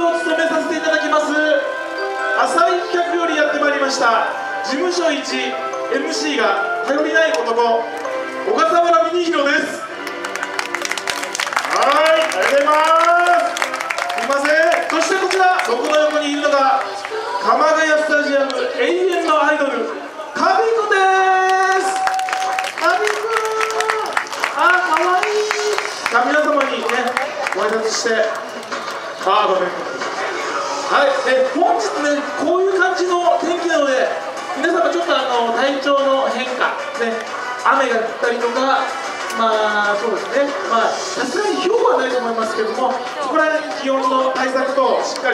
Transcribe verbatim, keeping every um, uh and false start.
を務めさせていただきます浅井企画よりやってまいりました事務所一 エムシー が頼りない男小笠原邦弘です。はい、ありがとうございます。すいません。そしてこちら僕の横にいるのが鎌ヶ谷スタジアム永遠のアイドルカビコです。カビコあ、かわいい。じゃあ皆様にねご挨拶して、あーごめん、はい、え本日ねこういう感じの天気なので皆様ちょっとあの体調の変化ね、雨が降ったりとか、まあそうですね、まあさすがにひょうはないと思いますけども、そこら辺気温の対策としっかり